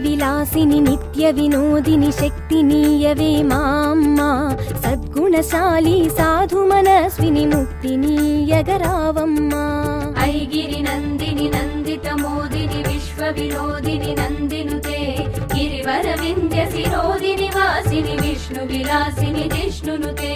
విలాసిని నిత్య వినోదిని శక్తి నీయవే మా అమ్మ సద్గుణశాలి సాధు మనస్విని ముక్తి నీయగరావమ్మా ఐగిరి నందిని నందిత మోదిని విశ్వ వినోదిని నందినుతే గిరివర వింధ్య శిరోదిని వాసిని విష్ణు విలాసిని జిష్ణునుతే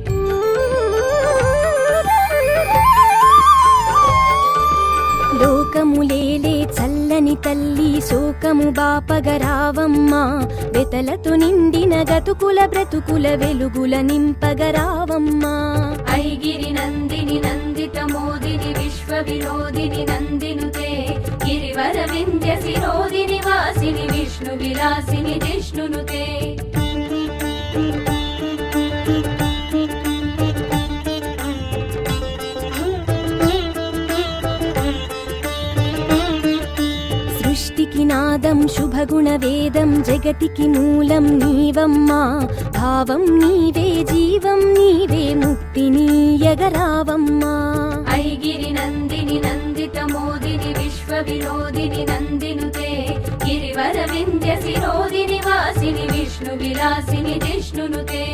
లోకములేలే చల్లని తల్లి శోకము బాపగరావమ్మా వెతలతో నిండిన గతుకుల బ్రతుకుల వెలుగుల నింపగరావమ్మా ఐగిరి నందిని నందిత మోదిని విశ్వ వినోదిని నందినుతే గిరివర వింధ్య శిరోదిని వాసిని విష్ణు విలాసిని జిష్ణునుతే సృష్టికి నాదం శుభగుణ వేదం జగతికి మూలం నీవమ్మా భావం నీవే జీవం నీవే ముక్తి నీయగరావమ్మా ఐగిరి నందిని నందిత మోదిని విశ్వ వినోదిని నందినుతే గిరివర వింధ్య శిరోదిని వాసిని విష్ణు విలాసిని జిష్ణునుతే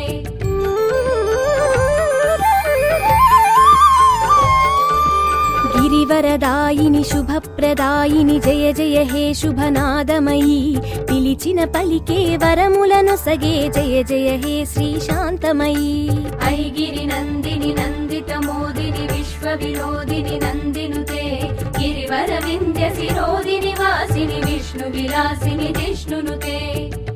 గిరివరదాయిని శుభప్రదాయిని జయ జయ హే శుభనాదమయీ పిలిచిన పలికే వరములను సగే జయ జయ హే శ్రీ శాంతమయీ ఐగిరి నందిని నందిత మోదిని విశ్వ వినోదిని నందినుతే గిరివర వింధ్య శిరోదిని వాసిని విష్ణు విలాసిని జిష్ణునుతే